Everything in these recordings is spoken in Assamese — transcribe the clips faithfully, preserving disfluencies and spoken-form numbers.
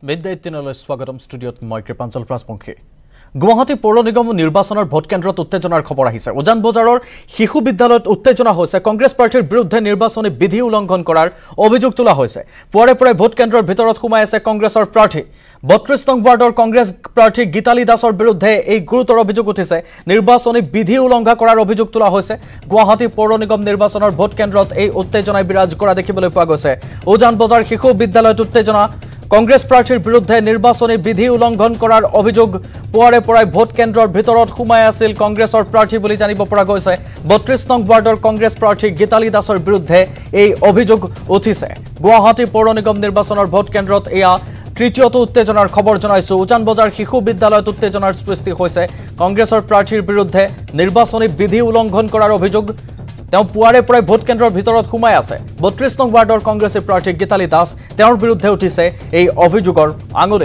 Midday eighteen স্বাগতম স্টুডিওত মই কৃপাঞ্চল প্ৰাসপংখী গুৱাহাটী পৌৰ নিগম নিৰ্বাচনৰ ভোট কেন্দ্ৰত উত্তেজনাৰ খবৰ আহিছে উজান বজাৰৰ শিশু বিদ্যালয়ত উত্তেজনা হৈছে কংগ্ৰেছ পাৰ্টিৰ বিৰুদ্ধে নিৰ্বাচনী বিধি উলংঘন কৰাৰ অভিযোগ তোলা হৈছে পুৱাৰে পৰাই ভোট কেন্দ্ৰৰ ভিতৰত সোমাই আছে কংগ্ৰেছৰ প্ৰাৰ্থী বত্ৰিশ নং ৱাৰ্ডৰ কংগ্ৰেছ প্ৰাৰ্থী গীতালী দাসৰ বিৰুদ্ধে এই গুৰুতৰ অভিযোগ উঠিছে নিৰ্বাচনী বিধি উলংঘন কৰাৰ অভিযোগ তোলা হৈছে গুৱাহাটী পৌৰ নিগম নিৰ্বাচনৰ ভোট কেন্দ্ৰত এই উত্তেজনাই বিৰাজ কৰা দেখিবলৈ পোৱা গৈছে উজান বজাৰ শিশু বিদ্যালয়ত উত্তেজনা কংগ্ৰেছ প্ৰাৰ্থীৰ বিৰুদ্ধে নিৰ্বাচনী বিধি উলংঘন কৰাৰ অভিযোগ পুৱাৰে পৰাই ভোট কেন্দ্ৰৰ ভিতৰত সোমাই আছিল কংগ্ৰেছৰ প্ৰাৰ্থী বুলি জানিব পৰা গৈছে বত্ৰিশ নং ৱাৰ্ডৰ কংগ্ৰেছ প্ৰাৰ্থী গীতালী দাসৰ বিৰুদ্ধে এই অভিযোগ উঠিছে গুৱাহাটী পৌৰ নিগম নিৰ্বাচনৰ ভোট কেন্দ্ৰত এয়া তৃতীয়টো উত্তেজনাৰ খবৰ জনাইছো উজান বজাৰ শিশু বিদ্যালয়ত উত্তেজনাৰ সৃষ্টি হৈছে কংগ্ৰেছৰ প্ৰাৰ্থীৰ বিৰুদ্ধে নিৰ্বাচনী বিধি উলংঘন কৰাৰ অভিযোগ তেওঁ পুৱাৰে পৰাই ভোট কেন্দ্ৰৰ ভিতৰত সোমাই আছে বত্ৰিশ নং ৱাৰ্ডৰ কংগ্ৰেছী প্ৰাৰ্থী গীতালী দাস তেওঁৰ বিৰুদ্ধে উঠিছে এই অভিযোগৰ আঙুলি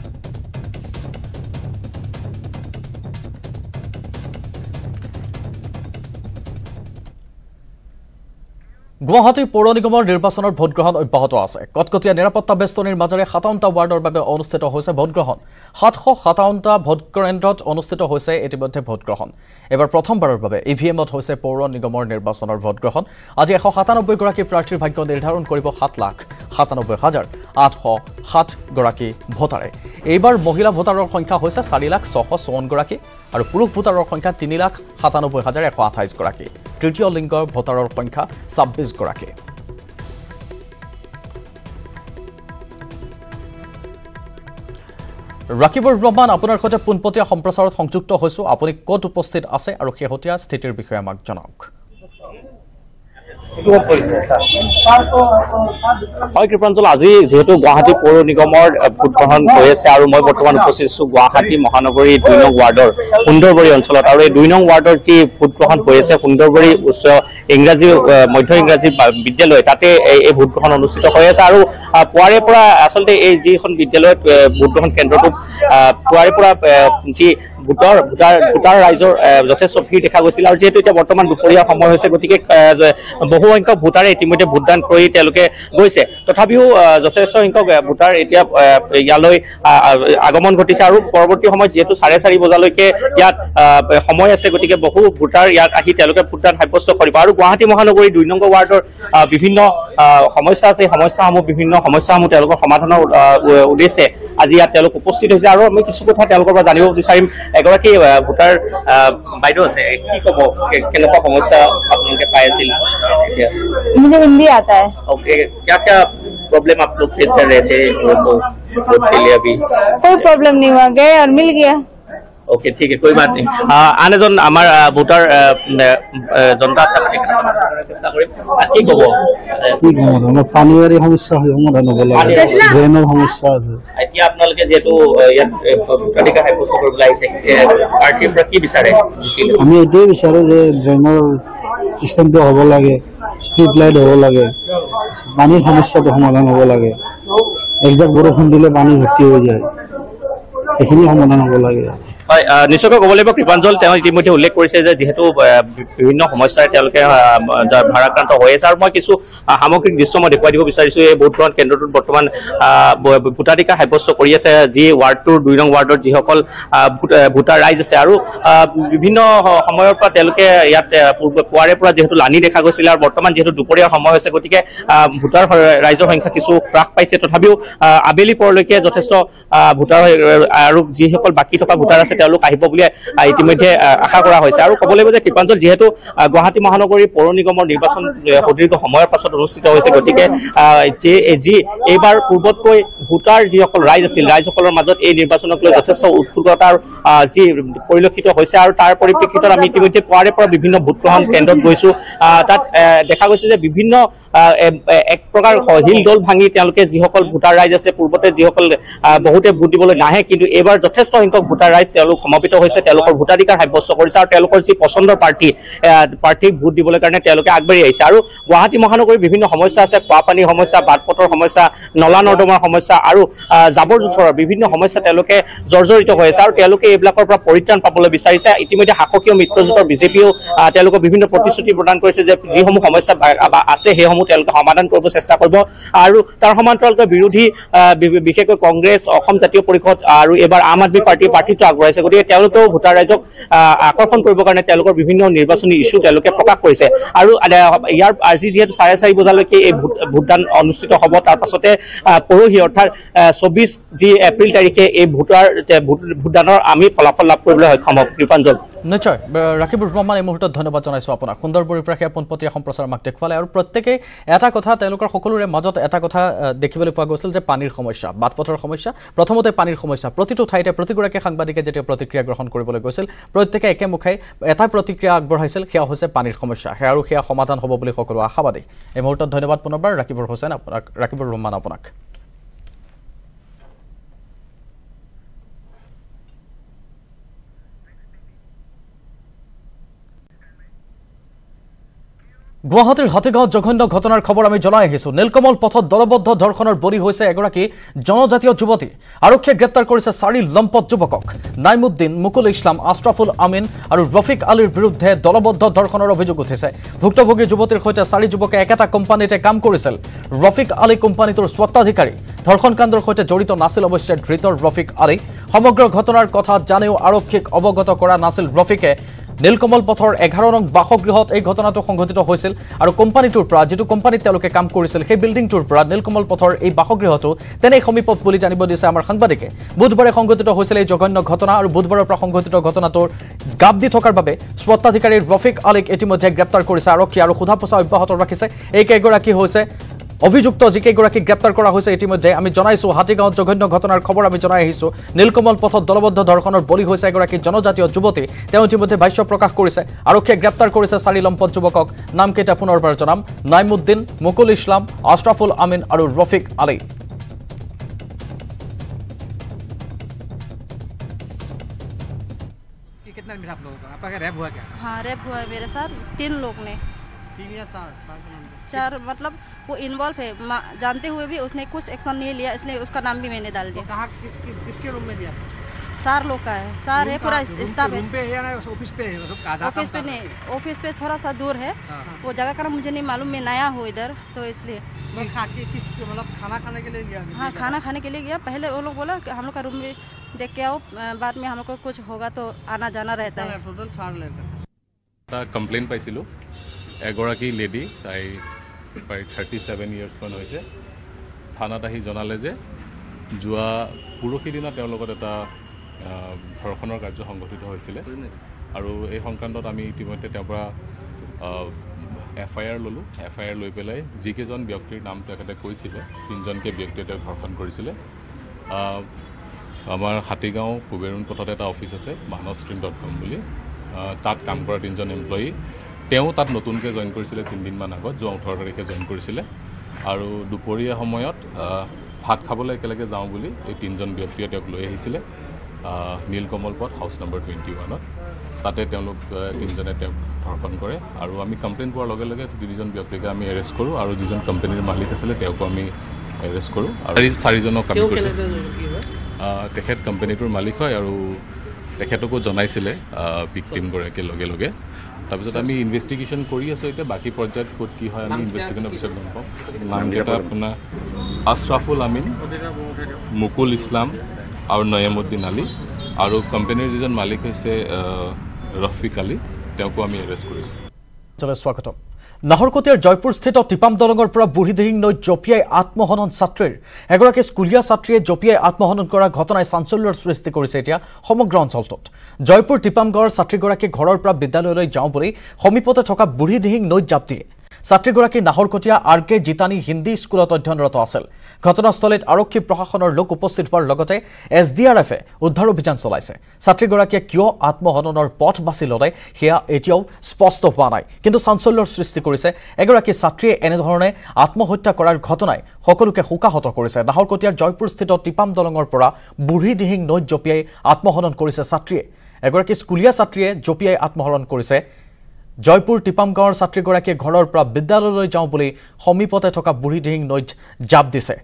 গুৱাহাটী পৌৰ নিগমৰ নিৰ্বাচনৰ ভোট গ্ৰহণ অব্যাহত আছে কটকটীয়া নিৰাপত্তা বেষ্টনীৰ মাজেৰে সাতাৱন্ন ৱাৰ্ডৰ বাবে অনুষ্ঠিত হৈছে ভোট গ্ৰহণ সাতশ সাতাৱন্ন ভোট কেন্দ্ৰত অনুষ্ঠিত হৈছে ইতিমধ্যে ভোট গ্ৰহণ এবাৰ প্ৰথমবাৰৰ বাবে ইভিএমত হৈছে পৌৰ নিগমৰ নিৰ্বাচনৰ ভোট গ্ৰহণ আজি এশ সাতানব্বৈ গৰাকী প্ৰাৰ্থীৰ ভাগ্য নিৰ্ধাৰণ কৰিব সাত লাখ সাতানব্বৈ হাজাৰ আঠশ সাত গৰাকী ভোটাৰে এইবাৰ মহিলা ভোটাৰৰ সংখ্যা হৈছে চাৰি লাখ ছশ চৌৱন্ন গৰাকী আৰু পুৰুষ ভোটাৰৰ সংখ্যা তিনি লাখ সাতানব্বৈ হাজাৰ এশ আঠাইছ গৰাকী তৃতীয় লিংগৰ ভোটাৰৰ সংখ্যা ছাব্বিছ গৰাকী ৰাকিবুৰ ৰহমান আপোনাৰ সৈতে পোনপটীয়া সম্প্ৰচাৰত সংযুক্ত হৈছো আপুনি ক'ত উপস্থিত আছে আৰু শেহতীয়া স্থিতিৰ বিষয়ে আমাক জনাওক হয় কৃপাঞ্চল আজি যেহেতু গুৱাহাটী পৌৰ নিগমৰ ভোট গ্ৰহণ হৈ আছে আৰু মই বৰ্তমান উপস্থিত আছো গুৱাহাটী মহানগৰী দুই নং ৱাৰ্ডৰ সুন্দৰবৰী অঞ্চলত আৰু এই দুই নং ৱাৰ্ডৰ যি ভোট গ্ৰহণ হৈ আছে সুন্দৰবৰী উচ্চ ইংৰাজী মধ্য ইংৰাজী বিদ্যালয় তাতে এই ভোট গ্ৰহণ অনুষ্ঠিত হৈ আছে আৰু পুৱাৰে পৰা আচলতে এই যিখন বিদ্যালয়ত ভোট গ্ৰহণ কেন্দ্ৰটোত পুৱাৰে পৰা যি ভোটৰ ভোটাৰ ভোটাৰ ৰাইজৰ যথেষ্ট ভিৰ দেখা গৈছিল আৰু যেহেতু এতিয়া বৰ্তমান দুপৰীয়া সময় হৈছে গতিকে বহু সংখ্যক ভোটাৰে ইতিমধ্যে ভোটদান কৰি তেওঁলোকে গৈছে তথাপিও যথেষ্ট সংখ্যক ভোটাৰ এতিয়া ইয়ালৈ আগমন ঘটিছে আৰু পৰৱৰ্তী সময়ত যেহেতু চাৰে চাৰি বজালৈকে ইয়াত সময় আছে গতিকে বহু ভোটাৰ ইয়াত আহি তেওঁলোকে ভোটদান সাব্যস্ত কৰিব আৰু গুৱাহাটী মহানগৰী দুই নং ৱাৰ্ডৰ বিভিন্ন সমস্যা আছে সমস্যাসমূহ বিভিন্ন সমস্যাসমূহ তেওঁলোকৰ সমাধানৰ উদ্দেশ্যে আজি ইয়াত তেওঁলোক উপস্থিত হৈছে আৰু আমি কিছু কথা তেওঁলোকৰ পৰা জানিব বিচাৰিম এগৰাকী ভোটাৰ বাইদেউ আছে কি ক'ব কেনেকুৱা সমস্যা আপোনালোকে পাই আছিল मुझे हिंदी आता है ओके क्या क्या प्रॉब्लम आप लोग फेस कर रहे थे वोट के लिए अभी कोई प्रॉब्लम नहीं हुआ गए और मिल गया ओके ठीक है कोई बात नहीं आन एজন আমাৰ ভোটাৰ জনতা আছে আপুনি চেষ্টা কৰিম কি ক'ব কি ক'ব আমাৰ পানীৰ সমস্যা হয় সমাধান হ'ব লাগে ড্ৰেইনৰ সমস্যা আছে এতিয়া আপোনালোকে যেহেতু ইয়াত ভোটাধিকাৰ সাব্যস্ত কৰিবলৈ আহিছে পাৰ্টিৰ পৰা কি বিচাৰে আমি এইটোৱে বিচাৰো যে ড্ৰেইনৰ চিষ্টেমটো হ'ব লাগে ষ্ট্ৰীট লাইট হ'ব লাগে পানীৰ সমস্যাটো সমাধান হ'ব লাগে একজাক বৰষুণ দিলে পানী ভৰ্তি হৈ যায় এইখিনি সমাধান হ'ব লাগে হয় নিশ্চয়কৈ ক'ব লাগিব কৃপাঞ্চল তেওঁ ইতিমধ্যে উল্লেখ কৰিছে যে যিহেতু বিভিন্ন সমস্যাৰে তেওঁলোকে ভাৰাক্ৰান্ত হৈ আছে আৰু মই কিছু সামগ্ৰিক দৃশ্য মই দেখুৱাই দিব বিচাৰিছো এই ভোট গ্ৰহণ কেন্দ্ৰটোত বৰ্তমান ভোটাধিকাৰ সাব্যস্ত কৰি আছে যি ৱাৰ্ডটোৰ দুই নং ৱাৰ্ডৰ যিসকল ভোটাৰ ৰাইজ আছে আৰু বিভিন্ন সময়ৰ পৰা তেওঁলোকে ইয়াত পুৱাৰে পৰা যিহেতু লানি দেখা গৈছিল আৰু বৰ্তমান যিহেতু দুপৰীয়া সময় হৈছে গতিকে ভোটাৰ ৰাইজৰ সংখ্যা কিছু হ্ৰাস পাইছে তথাপিও আবেলি পৰলৈকে যথেষ্ট ভোটাৰ আৰু যিসকল বাকী থকা ভোটাৰ আছে তেওঁলোক আহিব বুলি ইতিমধ্যে আশা কৰা হৈছে আৰু ক'ব লাগিব যে কৃপাঞ্চল যিহেতু গুৱাহাটী মহানগৰী পৌৰ নিগমৰ নিৰ্বাচন সুদীৰ্ঘ সময়ৰ পাছত অনুষ্ঠিত হৈছে গতিকে যি এইবাৰ পূৰ্বতকৈ ভোটাৰ যিসকল ৰাইজ আছিল ৰাইজসকলৰ মাজত এই নিৰ্বাচনক লৈ যথেষ্ট উৎসুকতাৰ যি পৰিলক্ষিত হৈছে আৰু তাৰ পৰিপ্ৰেক্ষিতত আমি ইতিমধ্যে পুৱাৰে পৰা বিভিন্ন ভোট গ্ৰহণ কেন্দ্ৰত গৈছো তাত দেখা গৈছে যে বিভিন্ন এক প্ৰকাৰ হিল দল ভাঙি তেওঁলোকে যিসকল ভোটাৰ ৰাইজ আছে পূৰ্বতে যিসকল বহুতে ভোট দিবলৈ নাহে কিন্তু এইবাৰ যথেষ্ট সংখ্যক ভোটাৰ ৰাইজ তেওঁলোক সমবেত হৈছে তেওঁলোকৰ ভোটাধিকাৰ সাব্যস্ত কৰিছে আৰু তেওঁলোকৰ যি পছন্দৰ পাৰ্টি পাৰ্টিক ভোট দিবলৈ কাৰণে তেওঁলোকে আগবাঢ়ি আহিছে আৰু গুৱাহাটী মহানগৰীৰ বিভিন্ন সমস্যা আছে খোৱা পানীৰ সমস্যা বাট পথৰ সমস্যা নলা নৰ্দমাৰ সমস্যা সমস্যা আৰু জাবৰ জোথৰৰ বিভিন্ন সমস্যা তেওঁলোকে জৰ্জৰিত হৈ আছে আৰু তেওঁলোকে এইবিলাকৰ পৰা পৰিত্ৰাণ পাবলৈ বিচাৰিছে ইতিমধ্যে শাসকীয় মিত্ৰজোঁটৰ বিজেপিও তেওঁলোকক বিভিন্ন প্ৰতিশ্ৰুতি প্ৰদান কৰিছে যে যিসমূহ সমস্যা আছে সেইসমূহ তেওঁলোকে সমাধান কৰিব চেষ্টা কৰিব আৰু তাৰ সমান্তৰালকৈ বিৰোধী বিশেষকৈ কংগ্ৰেছ অসম জাতীয় পৰিষদ আৰু এবাৰ আম আদমি পাৰ্টিৰ প্ৰাৰ্থীত্ব আগবঢ়াইছে গতিকে তেওঁলোকেও ভোটাৰ ৰাইজক আকৰ্ষণ কৰিবৰ কাৰণে তেওঁলোকৰ বিভিন্ন নিৰ্বাচনী ইস্যু তেওঁলোকে প্ৰকাশ কৰিছে আৰু ইয়াৰ আজি যিহেতু চাৰে চাৰি বজালৈকে এই ভোটদান অনুষ্ঠিত হ'ব তাৰ পাছতে পৰহি অৰ্থাৎ চৌবিছ যি এপ্ৰিল তাৰিখে এই ভোটাৰ ভোটদানৰ আমি ফলাফল লাভ কৰিবলৈ সক্ষম হ'ম কৃপাঞ্জল নিশ্চয় ৰাকিবুৰ ৰহমান এই মুহূৰ্তত ধন্যবাদ জনাইছোঁ আপোনাক সুন্দৰ পৰিপ্ৰেক্ষে পোনপটীয়া সম্প্ৰচাৰ আমাক দেখুৱালে আৰু প্ৰত্যেকেই এটা কথা তেওঁলোকৰ সকলোৰে মাজত এটা কথা দেখিবলৈ পোৱা গৈছিল যে পানীৰ সমস্যা বাট পথৰ সমস্যা প্ৰথমতে পানীৰ সমস্যা প্ৰতিটো ঠাইতে প্ৰতিগৰাকী সাংবাদিকে যেতিয়া প্ৰতিক্ৰিয়া গ্ৰহণ কৰিবলৈ গৈছিল প্ৰত্যেকে একেমুখে এটা প্ৰতিক্ৰিয়া আগবঢ়াইছিল সেয়া হৈছে পানীৰ সমস্যা সেয়া আৰু সেয়া সমাধান হ'ব বুলি সকলো আশাবাদী এই মুহূৰ্তত ধন্যবাদ পুনৰবাৰ ৰাকিবুৰ হোসেন আপোনাক ৰাকিবুৰ ৰহমান আপোনাক গুৱাহাটীৰ হাতীগাঁৱত জঘন্য ঘটনাৰ খবৰ আমি জনাই আহিছোঁ নীলকমল পথত দলবদ্ধ ধৰ্ষণৰ বলি হৈছে এগৰাকী জনজাতীয় যুৱতী আৰক্ষীয়ে গ্ৰেপ্তাৰ কৰিছে চাৰি লম্পট যুৱকক নাইমুদ্দিন মুকুল ইছলাম আশৰাফুল আমিন আৰু ৰফিক আলীৰ বিৰুদ্ধে দলবদ্ধ ধৰ্ষণৰ অভিযোগ উঠিছে ভুক্তভোগী যুৱতীৰ সৈতে চাৰি যুৱকে একেটা কোম্পানীতে কাম কৰিছিল ৰফিক আলী কোম্পানীটোৰ স্বত্বাধিকাৰী ধৰ্ষণ কাণ্ডৰ সৈতে জড়িত নাছিল অৱশ্যে ধৃত ৰফিক আলী সমগ্ৰ ঘটনাৰ কথা জানিও আৰক্ষীক অৱগত কৰা নাছিল ৰফিকে নীলকমল পথৰ এঘাৰ নং বাসগৃহত এই ঘটনাটো সংঘটিত হৈছিল আৰু কোম্পানীটোৰ পৰা যেটো কোম্পানীত তেওঁলোকে কাম কৰিছিল সেই বিল্ডিংটোৰ পৰা নীলকমল পথৰ এই বাসগৃহটো তেনে সমীপত বুলি জানিব দিছে আমাৰ সাংবাদিকে বুধবাৰে সংঘটিত হৈছিল এই জঘন্য ঘটনা আৰু বুধবাৰৰ পৰা সংঘটিত ঘটনাটোৰ গাপ দি থকাৰ বাবে স্বত্বাধিকাৰী ৰফিক আলীক ইতিমধ্যে গ্ৰেপ্তাৰ কৰিছে আৰক্ষী আৰু সোধা পোছা অব্যাহত ৰাখিছে এই কেইগৰাকী হৈছে অভিযুক্ত যিকেইগৰাকী গ্ৰেপ্তাৰ কৰা হৈছে ইতিমধ্যে আমি জনাইছোঁ হাতীগাঁৱত জঘন্য ঘটনাৰ খবৰ আমি জনাই আহিছোঁ নীলকমল পথত দলবদ্ধ ধৰ্ষণৰ বলি হৈছে এগৰাকী জনজাতীয় যুৱতী তেওঁ ইতিমধ্যে ভাষ্য প্ৰকাশ কৰিছে আৰক্ষীয়ে গ্ৰেপ্তাৰ কৰিছে চাৰি লম্পট যুৱকক নামকেইটা পুনৰবাৰ জনাম নাইমুদ্দিন মুকুল ইছলাম আশৰাফুল আমিন আৰু ৰফিক আলী कितना मिला आप लोगों का आपका क्या रैप हुआ क्या हाँ रैप हुआ है मेरे साथ तीन लोग ने तीन या चार चार मतलब वो इन्वॉल्व है जानते हुए भी उसने कुछ एक्शन नहीं लिया इसलिए उसका नाम भी मैंने डाल दिया कहाँ किसके किसके रूम में दिया सार लोग का है सार है पूरा स्टाफ है रूम पे है या ऑफिस पे है सब काजा ऑफिस पे नहीं ऑफिस पे थोड़ा सा दूर है वो जगह का नाम मुझे नहीं मालूम मैं नया हूँ इधर तो इसलिए मैं खा के किस मतलब खाना खाने के लिए गया हाँ खाना खाने के लिए गया पहले वो लोग बोला कि हम लोग का रूम में देख के आओ बाद में हम लोग को कुछ होगा तो आना जाना रहता है टोटल चार लेते कम्प्लेन पाइছিলোঁ এগৰাকী লেডি তাই প্ৰায় থাৰ্টি ছেভেন ইয়াৰ্ছমান হৈছে থানাত আহি জনালে যে যোৱা পৰহি দিনা তেওঁৰ লগত এটা ধৰ্ষণৰ কাৰ্য সংঘটিত হৈছিলে আৰু এই সংক্ৰান্তত আমি ইতিমধ্যে তেওঁৰ পৰা এফ আই আৰ ল'লোঁ এফ আই আৰ লৈ পেলাই যিকেইজন ব্যক্তিৰ নাম তেখেতে কৈছিলে তিনিজনকৈ ব্যক্তিয়ে তেওঁক ধৰ্ষণ কৰিছিলে আমাৰ হাতীগাঁও কুবেৰুণ পথত এটা অফিচ আছে মানসস্ক্ৰীন ডট কম বুলি তাত কাম কৰা তিনিজন এমপ্লয়ী তেওঁ তাত নতুনকৈ জইন কৰিছিলে তিনিদিনমান আগত যোৱা ওঠৰ তাৰিখে জইন কৰিছিলে আৰু দুপৰীয়া সময়ত ভাত খাবলৈ একেলগে যাওঁ বুলি এই তিনিজন ব্যক্তিয়ে তেওঁক লৈ আহিছিলে নীলকমল পথ হাউচ নম্বৰ টুৱেণ্টি ওৱানত তাতে তেওঁলোক তিনিজনে তেওঁক ধৰ্ষণ কৰে আৰু আমি কমপ্লেইন পোৱাৰ লগে লগে তিনিজন ব্যক্তিকে আমি এৰেষ্ট কৰোঁ আৰু যিজন কোম্পানীৰ মালিক আছিলে তেওঁকো আমি এৰেষ্ট কৰোঁ আৰু চাৰিজনক আমি কৰিছোঁ তেখেত কোম্পানীটোৰ মালিক হয় আৰু তেখেতকো জনাইছিলে ভিক্টিমগৰাকীৰ লগে লগে তাৰপিছত আমি ইনভেষ্টিগেশ্যন কৰি আছোঁ এতিয়া বাকী পৰ্যায়ত ক'ত কি হয় আমি ইনভেষ্টিগেশ্যনৰ পিছত গম পাম নামকেইটা আপোনাৰ আশৰাফুল আমিন মুকুল ইছলাম আৰু নয়ামুদ্দিন আলী আৰু কোম্পানীৰ যিজন মালিক হৈছে ৰফিক আলী তেওঁকো আমি এৰেষ্ট কৰিছোঁ স্বাগতম নাহৰকটীয়াৰ জয়পুৰস্থিত টিপাম দলঙৰ পৰা বুঢ়ীদিহিং নৈত জঁপিয়াই আত্মহনন ছাত্ৰীৰ এগৰাকী স্কুলীয়া ছাত্ৰীয়ে জঁপিয়াই আত্মহনন কৰা ঘটনাই চাঞ্চল্যৰ সৃষ্টি কৰিছে এতিয়া সমগ্ৰ অঞ্চলটোত জয়পুৰ টিপাম গাঁৱৰ ছাত্ৰীগৰাকী ঘৰৰ পৰা বিদ্যালয়লৈ যাওঁ বুলি সমীপতে থকা বুঢ়ীদিহিং নৈত জাপ দিয়ে ছাত্ৰীগৰাকী নাহৰকটীয়া আৰ কে জিতানী হিন্দী স্কুলত অধ্যয়নৰত আছিল ঘটনাস্থলীত আৰক্ষী প্ৰশাসনৰ লোক উপস্থিত হোৱাৰ লগতে এছ ডি আৰ এফে উদ্ধাৰ অভিযান চলাইছে ছাত্ৰীগৰাকীয়ে কিয় আত্মহননৰ পথ বাছি ল'লে সেয়া এতিয়াও স্পষ্ট হোৱা নাই কিন্তু চাঞ্চল্যৰ সৃষ্টি কৰিছে এগৰাকী ছাত্ৰীয়ে এনেধৰণে আত্মহত্যা কৰাৰ ঘটনাই সকলোকে শোকাহত কৰিছে নাহৰকটীয়াৰ জয়পুৰস্থিত টিপাম দলঙৰ পৰা বুঢ়ীদিহিং নৈত জঁপিয়াই আত্মহনন কৰিছে ছাত্ৰীয়ে এগৰাকী স্কুলীয়া ছাত্ৰীয়ে জঁপিয়াই আত্মহনন কৰিছে জয়পুৰ টিপাম গাঁৱৰ ছাত্ৰীগৰাকীয়ে ঘৰৰ পৰা বিদ্যালয়লৈ যাওঁ বুলি সমীপতে থকা বুঢ়ীদিহিং নৈত জাপ দিছে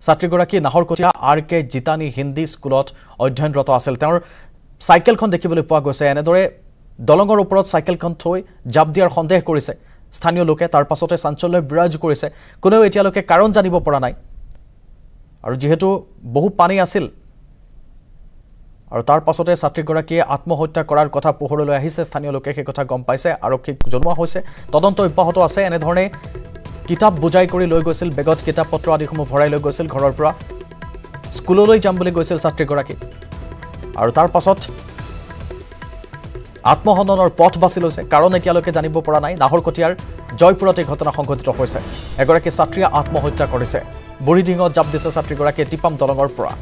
ছাত্ৰীগৰাকী নাহৰকটীয়া আৰ কে জিতানী হিন্দী স্কুলত অধ্যয়নৰত আছিল তেওঁৰ চাইকেলখন দেখিবলৈ পোৱা গৈছে এনেদৰে দলঙৰ ওপৰত চাইকেলখন থৈ জাপ দিয়াৰ সন্দেহ কৰিছে স্থানীয় লোকে তাৰ পাছতে চাঞ্চল্য বিৰাজ কৰিছে কোনেও এতিয়ালৈকে কাৰণ জানিব পৰা নাই আৰু যেহেতু বহু পানী আছিল আৰু তাৰ পাছতে ছাত্ৰীগৰাকীয়ে আত্মহত্যা কৰাৰ কথা পোহৰলৈ আহিছে স্থানীয় লোকে সেই কথা গম পাইছে আৰক্ষীক জনোৱা হৈছে তদন্ত অব্যাহত আছে এনে ধৰণে কিতাপ বুজাই কৰি লৈ গৈছিল বেগত কিতাপ পত্ৰ আদিসমূহ ভৰাই লৈ গৈছিল ঘৰৰ পৰা স্কুললৈ যাম বুলি গৈছিল ছাত্ৰীগৰাকী আৰু তাৰ পাছত আত্মহননৰ পথ বাছি লৈছে কাৰণ এতিয়ালৈকে জানিব পৰা নাই নাহৰকটীয়াৰ জয়পুৰত এই ঘটনা সংঘটিত হৈছে এগৰাকী ছাত্ৰীয়ে আত্মহত্যা কৰিছে বুঢ়ীডিঙত জাপ দিছে ছাত্ৰীগৰাকীয়ে টিপাম দলঙৰ পৰা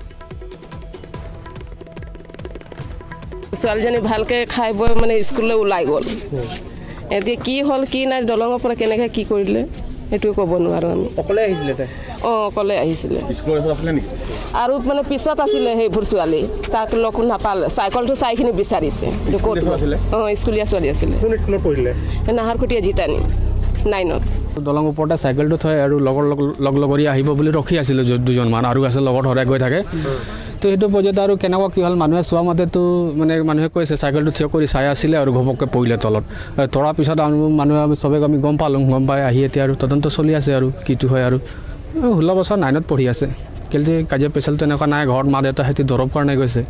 ছোৱালীজনী ভালকে খাই বৈ মানে স্কুললৈ ওলাই গ'ল এতিয়া কি হ'ল কি নাই দলঙৰ পৰা কেনেকৈ কি কৰিলে এইটোৱে ক'ব নোৱাৰোঁ আমি অকলে আহিছিলে তাই অঁ অকলে আহিছিলে স্কুলত আছিলে নেকি আৰু মানে পিছত আছিলে সেইবোৰ ছোৱালী তাক লগ নাপালে চাইকেলটো চাইখিনি বিচাৰিছে অঁ স্কুলীয়া ছোৱালী আছিলে স্কুলত পঢ়িলে নাহৰকটীয়া জিতানী নাইনত দলং ওপৰতে চাইকেলটো থৈ আৰু লগৰ লগ লগৰী আহিব বুলি ৰখি আছিলোঁ দুজনমান আৰু আছে লগত সদায় গৈ থাকে তো সেইটো পৰ্যায়ত আৰু কেনেকুৱা কি হ'ল মানুহে চোৱা মতেতো মানে মানুহে কৈছে চাইকেলটো থিয় কৰি চাই আছিলে আৰু ঘপককৈ পৰিলে তলত তৰাৰ পিছত আৰু মানুহে আমি চবে আমি গম পালোঁ গম পাই আহি এতিয়া আৰু তদন্ত চলি আছে আৰু কিটো হয় আৰু ষোল্ল বছৰ নাইনত পঢ়ি আছে কেলে কাজিয়া পেচালটো এনেকুৱা নাই ঘৰত মা দেউতা সেতি দৰৱ কাৰণে গৈছে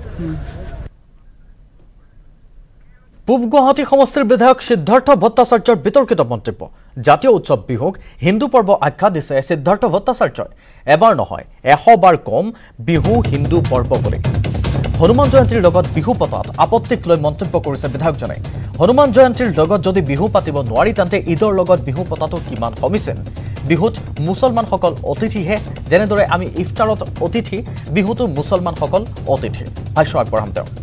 পূব গুৱাহাটী সমষ্টিৰ বিধায়ক সিদ্ধাৰ্থ ভট্টাচাৰ্যৰ বিতৰ্কিত মন্তব্য জাতীয় উৎসৱ বিহুক হিন্দু পৰ্ব আখ্যা দিছে সিদ্ধাৰ্থ ভট্টাচাৰ্যই এবাৰ নহয় এশ বাৰ কম বিহু হিন্দু পৰ্ব বুলি হনুমান জয়ন্তীৰ লগত বিহু পতাত আপত্তিক লৈ মন্তব্য কৰিছে বিধায়কজনে হনুমান জয়ন্তীৰ লগত যদি বিহু পাতিব নোৱাৰি তেন্তে ঈদৰ লগত বিহু পতাটো কিমান সমীচীন বিহুত মুছলমানসকল অতিথিহে যেনেদৰে আমি ইফতাৰত অতিথি বিহুতো মুছলমানসকল অতিথি ভাষ্য আগবঢ়াম তেওঁ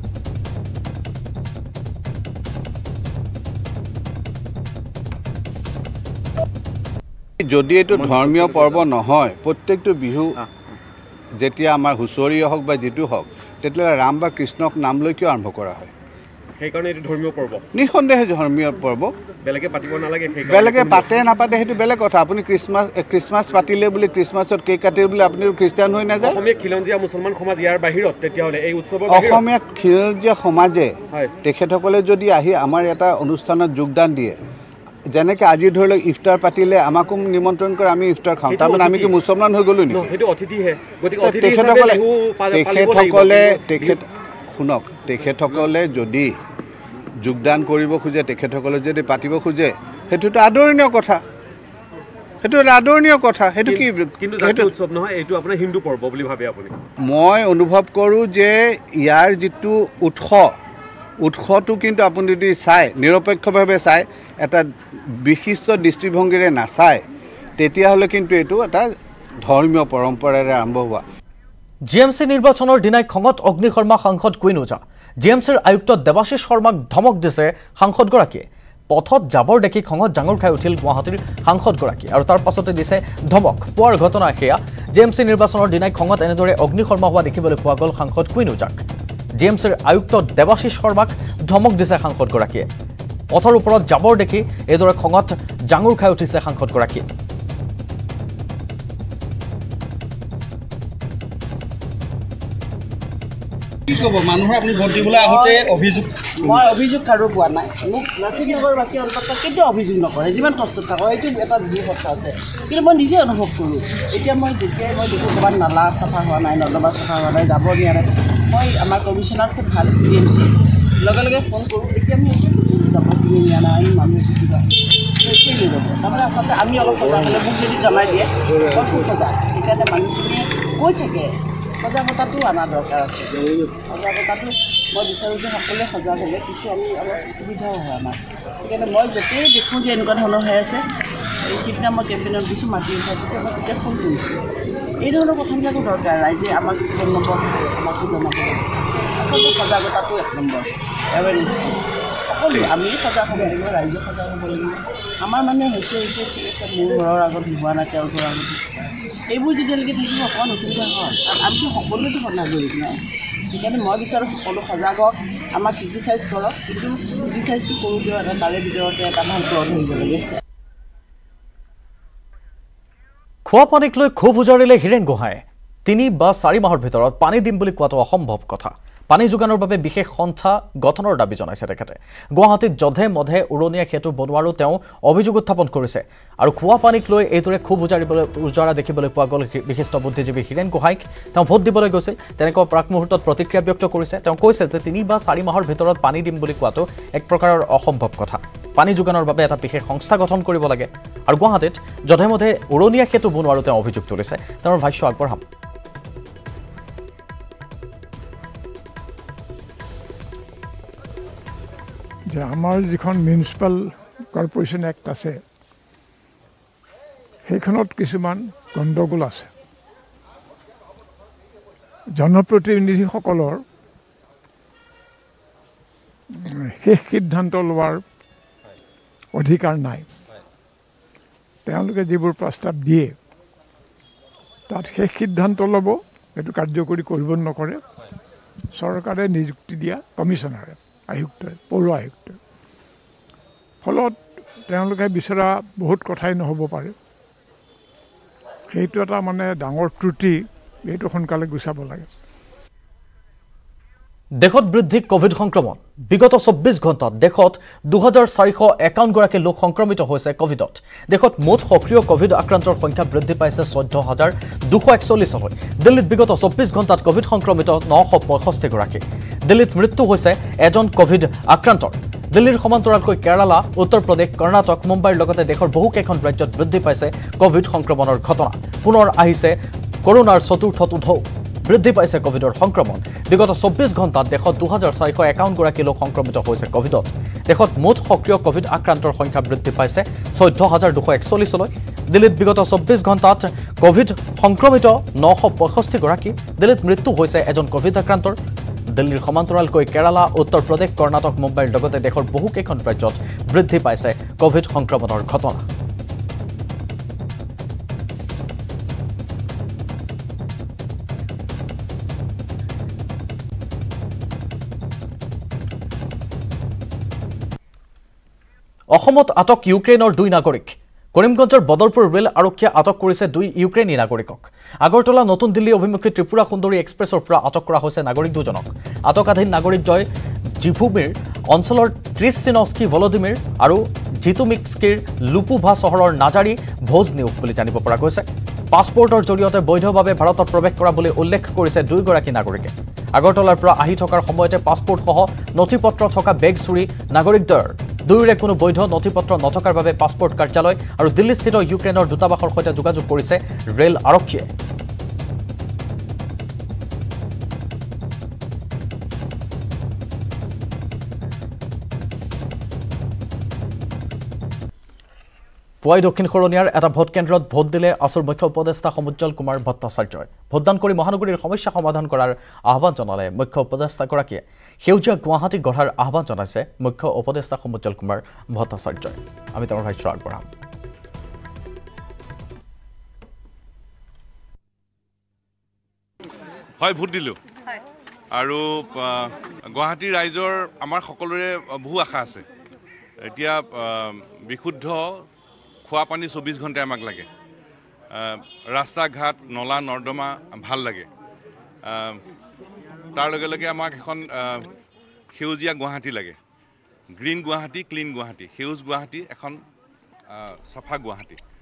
যদি এইটো ধৰ্মীয় পৰ্ব নহয় প্ৰত্যেকটো বিহু যেতিয়া আমাৰ হুঁচৰি হওক বা যিটো হওক তেতিয়াহ'লে ৰাম বা কৃষ্ণক নাম লৈ কিয় আৰম্ভ কৰা হয় সেইকাৰণে এইটো ধৰ্মীয় পৰ্ব নিঃসন্দেহে ধৰ্মীয় পৰ্ব বেলেগে পাতিব নালাগে বেলেগে পাতে নাপাতে সেইটো বেলেগ কথা আপুনি খ্ৰীষ্টমাছ খ্ৰীষ্টমাছ পাতিলে বুলি খ্ৰীষ্টমাছত কেক কাটিলে বুলি আপুনি খ্ৰীষ্টিয়ান হৈ নাযায় অসমীয়া খিলঞ্জীয়া মুছলমান সমাজ ইয়াৰ বাহিৰত তেতিয়াহ'লে এই উৎসৱৰ অসমীয়া খিলঞ্জীয়া সমাজে তেখেতসকলে যদি আহি আমাৰ এটা অনুষ্ঠানত যোগদান দিয়ে যেনেকৈ আজি ধৰি লওক ইফতাৰ পাতিলে আমাকো নিমন্ত্ৰণ কৰে আমি ইফতাৰ খাওঁ তাৰমানে আমি কি মুছলমান হৈ গ'লো নেকি তেখেতসকলে তেখেতসকলে তেখেত শুনক তেখেতসকলে যদি যোগদান কৰিব খোজে তেখেতসকলে যদি পাতিব খোজে সেইটোতো আদৰণীয় কথা সেইটো এটা আদৰণীয় কথা সেইটো কি কিন্তু উৎসৱ নহয় এইটো আপোনাৰ হিন্দু পৰ্ব বুলি ভাবে আপুনি মই অনুভৱ কৰোঁ যে ইয়াৰ যিটো উৎস উৎসটো কিন্তু আপুনি যদি চাই নিৰপেক্ষভাৱে চাই এটা বিশিষ্ট দৃষ্টিভংগীৰে নাচায় তেতিয়াহ'লে কিন্তু এইটো এটা ধৰ্মীয় পৰম্পৰাৰে আৰম্ভ হোৱা জি এম চি নিৰ্বাচনৰ দিনাই খঙত অগ্নি শৰ্মা সাংসদ কুইন ওজা জি এম চিৰ আয়ুক্ত দেৱাশিষ শৰ্মাক ধমক দিছে সাংসদগৰাকীয়ে পথত যাবৰ দেখি খঙত জাঙুৰ খাই উঠিল গুৱাহাটীৰ সাংসদগৰাকী আৰু তাৰ পাছতে দিছে ধমক পোৱাৰ ঘটনা সেয়া জি এম চি নিৰ্বাচনৰ দিনাই খঙত এনেদৰে অগ্নি শৰ্মা হোৱা দেখিবলৈ পোৱা গ'ল সাংসদ কুইন ওজাক জি এম চিৰ আয়ুক্ত দেৱাশিষ শৰ্মাক ধমক দিছে সাংসদগৰাকীয়ে পথৰ ওপৰত যাবৰ দেখি এইদৰে খঙত জাঙুৰ খাই উঠিছে সাংসদগৰাকী মানুহৰ আপুনি ভোট দিবলৈ আহোঁতে অভিযোগ মই অভিযোগ কাৰো পোৱা নাই মোক লাচিত নগৰবাসী অন্তত কেতিয়াও অভিযোগ নকৰে যিমান কষ্টত থাকক এইটো এটা বিহু কথা আছে কিন্তু মই নিজে অনুভৱ কৰোঁ এতিয়া মই যেতিয়াই মই দেখোঁ ক'ৰবাত নালা চাফা হোৱা নাই নৰ্দমা চাফা হোৱা নাই যাব নোৱাৰে মই আমাৰ কমিশ্যনাৰ খুব ভাল জি এম চি লগে লগে ফোন কৰোঁ এতিয়া মই যাব কিনি নিয়া নাই মানুহে কিবা সেইটোৱে লৈ যাব তাৰমানে আচলতে আমি অলপ সজাগ হ'লে মোক যদি জনাই দিয়ে মই খুব সজাগ সেইকাৰণে মানুহখিনিয়ে কৈ থাকে সজাগতাটো অনা দৰকাৰ আছে সজাগতাটো মই বিচাৰোঁ যে সকলোৱে সজাগ হ'লে কিছু আমি অলপ সুবিধাও হয় আমাৰ সেইকাৰণে মই য'তেই দেখোঁ যে এনেকুৱা ধৰণৰ হৈ আছে সিদিনা মই কেম্পেইনত দিছোঁ মাটি উঠাই দিছোঁ মই তেতিয়া ফোন কৰিছোঁ এই ধৰণৰ কথাবিলাকো দৰকাৰ ৰাইজে আমাক ফোন নম্বৰ আমাকো জনাব আচলতে সজাগতাটো এক নম্বৰ এৱেৰনেছটো সকলোৱে আমি সজাগ হ'ব লাগিব ৰাইজে সজাগ হ'ব লাগিব আমাৰ মানে হৈছে হৈছে ঠিক আছে মোৰ ঘৰৰ আগত হোৱা নাই তেওঁৰ ঘৰৰ আগত এইবোৰ যেতিয়ালৈকে থাকিব অকণমান অসুবিধা হয় কাৰণ আমিতো সকলোৱেতো নাগৰিক নাই সেইকাৰণে মই বিচাৰোঁ সকলো সজাগ হওক আমাক ক্ৰিটিচাইজ কৰক কিন্তু ক্ৰিটিচাইজটো কৰোঁতেও এটা তাৰে ভিতৰতে এটা ভাল গ্ৰথ হৈ যাব লাগে খোৱা পানীক লৈ ক্ষোভ উজাৰিলে হীৰেন গোহাঁয়ে তিনি বা চাৰি মাহৰ ভিতৰত পানী দিম বুলি কোৱাটো অসম্ভৱ কথা পানী যোগানৰ বাবে বিশেষ সংস্থা গঠনৰ দাবী জনাইছে তেখেতে গুৱাহাটীত জধে মধে উৰণীয়া সেতু বনোৱাৰো তেওঁ অভিযোগ উত্থাপন কৰিছে আৰু খোৱা পানীক লৈ এইদৰে ক্ষোভ উজাৰিবলৈ উজাৰা দেখিবলৈ পোৱা গ'ল বিশিষ্ট বুদ্ধিজীৱী হীৰেন গোহাঁইক তেওঁ ভোট দিবলৈ গৈছিল তেনেকুৱা প্ৰাক মুহূৰ্তত প্ৰতিক্ৰিয়া ব্যক্ত কৰিছে তেওঁ কৈছে যে তিনি বা চাৰি মাহৰ ভিতৰত পানী দিম বুলি কোৱাটো এক প্ৰকাৰৰ অসম্ভৱ কথা পানী যোগানৰ বাবে এটা বিশেষ সংস্থা গঠন কৰিব লাগে আৰু গুৱাহাটীত জধে মধে উৰণীয়া সেতু বনোৱাৰো তেওঁ অভিযোগ তুলিছে তেওঁৰ ভাষ্য আগবঢ়াম যে আমাৰ যিখন মিউনিচিপাল কৰ্পোৰেশ্যন এক্ট আছে সেইখনত কিছুমান গণ্ডগোল আছে জনপ্ৰতিনিধিসকলৰ শেষ সিদ্ধান্ত লোৱাৰ অধিকাৰ নাই তেওঁলোকে যিবোৰ প্ৰস্তাৱ দিয়ে তাত শেষ সিদ্ধান্ত ল'ব সেইটো কাৰ্যকৰী কৰিব নকৰে চৰকাৰে নিযুক্তি দিয়া কমিশ্যনাৰে আয়ুক্ত পৌৰ আয়ুক্ত ফলত তেওঁলোকে বিচৰা বহুত কথাই নহ'ব পাৰে সেইটো এটা মানে ডাঙৰ ত্ৰুটি এইটো সোনকালে গুচাব লাগে দেশত বৃদ্ধি কোভিড সংক্ৰমণ বিগত চৌব্বিছ ঘণ্টাত দেশত দুহাজাৰ চাৰিশ একাৱন্ন গৰাকী লোক সংক্ৰমিত হৈছে কোভিডত দেশত মুঠ সক্ৰিয় কোভিড আক্ৰান্তৰ সংখ্যা বৃদ্ধি পাইছে চৈধ্য হাজাৰ দুশ একচল্লিছলৈ দিল্লীত বিগত চৌব্বিছ ঘণ্টাত কোভিড সংক্ৰমিত নশ পঁয়ষষ্ঠি গৰাকী দিল্লীত মৃত্যু হৈছে এজন কোভিড আক্ৰান্তৰ দিল্লীৰ সমান্তৰালকৈ কেৰালা উত্তৰ প্ৰদেশ কৰ্ণাটক মুম্বাইৰ লগতে দেশৰ বহুকেইখন ৰাজ্যত বৃদ্ধি পাইছে কোভিড সংক্ৰমণৰ ঘটনা পুনৰ আহিছে কৰোনাৰ চতুৰ্থ ঢৌ বৃদ্ধি পাইছে কোভিডৰ সংক্ৰমণ বিগত চৌব্বিছ ঘণ্টাত দেশত দুহাজাৰ চাৰিশ একাৱন্ন গৰাকী লোক সংক্ৰমিত হৈছে কোভিডত দেশত মুঠ সক্ৰিয় কোভিড আক্ৰান্তৰ সংখ্যা বৃদ্ধি পাইছে চৈধ্য হাজাৰ দুশ একচল্লিছলৈ দিল্লীত বিগত চৌব্বিছ ঘণ্টাত কোভিড সংক্ৰমিত নশ পঁয়ষষ্ঠি গৰাকী দিল্লীত মৃত্যু হৈছে এজন কোভিড আক্ৰান্তৰ দিল্লীৰ সমান্তৰালকৈ কেৰালা উত্তৰ প্ৰদেশ কৰ্ণাটক মুম্বাইৰ লগতে দেশৰ বহুকেইখন ৰাজ্যত বৃদ্ধি পাইছে কোভিড সংক্ৰমণৰ ঘটনা অসমত আটক ইউক্ৰেইনৰ দুই নাগৰিক কৰিমগঞ্জৰ বদৰপুৰ ৰেল আৰক্ষীয়ে আটক কৰিছে দুই ইউক্ৰেইনী নাগৰিকক আগৰতলা নতুন দিল্লী অভিমুখী ত্ৰিপুৰা সুন্দৰী এক্সপ্ৰেছৰ পৰা আটক কৰা হৈছে নাগৰিক দুজনক আটকাধীন নাগৰিক জয় জিভুমিৰ অঞ্চলৰ ত্ৰিশচিনস্কি ভলডিমিৰ আৰু জিতুমিক্সকিৰ লুপুভা চহৰৰ নাজাৰী ভোজ নিয়োগ বুলি জানিব পৰা গৈছে পাছপৰ্টৰ জৰিয়তে বৈধভাৱে ভাৰতত প্ৰৱেশ কৰা বুলি উল্লেখ কৰিছে দুইগৰাকী নাগৰিকে আগৰতলাৰ পৰা আহি থকাৰ সময়তে পাছপৰ্টসহ নথিপত্ৰ থকা বেগ চুৰি নাগৰিকদ্বয়ৰ দুয়োৰে কোনো বৈধ নথিপত্ৰ নথকাৰ বাবে পাছপৰ্ট কাৰ্যালয় আৰু দিল্লীস্থিত ইউক্ৰেইনৰ দূতাবাসৰ সৈতে যোগাযোগ কৰিছে ৰেল আৰক্ষীয়ে পুৱাই দক্ষিণ শৰণীয়াৰ এটা ভোট কেন্দ্ৰত ভোট দিলে আছুৰ মুখ্য উপদেষ্টা সমুজ্জ্বল কুমাৰ ভট্টাচাৰ্যই ভোটদান কৰি মহানগৰীৰ সমস্যা সমাধান কৰাৰ আহ্বান জনালে মুখ্য উপদেষ্টাগৰাকীয়ে সেউজীয়া গুৱাহাটী গঢ়াৰ আহ্বান জনাইছে মুখ্য উপদেষ্টা সমুজ্জ্বল কুমাৰ ভট্টাচাৰ্যই আমি তেওঁৰ ভাষ্য আগবঢ়াম হয় ভোট দিলোঁ আৰু গুৱাহাটী ৰাইজৰ আমাৰ সকলোৰে বহু আশা আছে এতিয়া বিশুদ্ধ খোৱা পানী চৌব্বিছ ঘণ্টাই আমাক লাগে ৰাস্তা ঘাট নলা নৰ্দমা ভাল লাগে তাৰ লগে লগে আমাক এখন সেউজীয়া গুৱাহাটী লাগে গ্ৰীণ গুৱাহাটী ক্লিন গুৱাহাটী সেউজ গুৱাহাটী এখন চাফা গুৱাহাটী